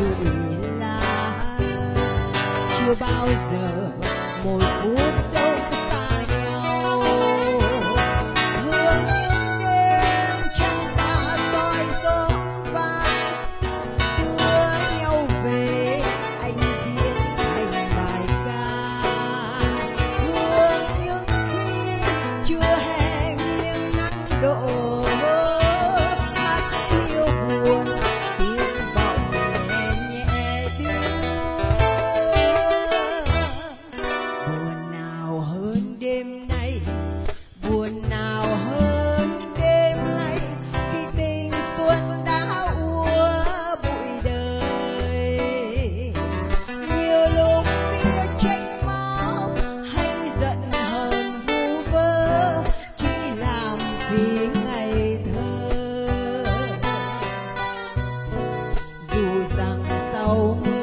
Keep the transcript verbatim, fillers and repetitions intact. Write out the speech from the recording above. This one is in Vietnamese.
bụi lá, chưa bao giờ một phút giây xa nhau. Hương những đêm trăng ta soi gió vang, đưa nhau về anh viết thành bài ca. Hương những khi chưa hè nghiêng nắng đổ, mắt yêu buồn tiếng vọng nhẹ nhẹ đưa. Buồn nào hơn đêm nay, buồn nào hơn đêm nay, khi tình xuân đã úa bụi đời. Nhiều lúc biết trách móc hay giận hờn vu vơ, chỉ làm vì ngày thơ. Dù rằng sau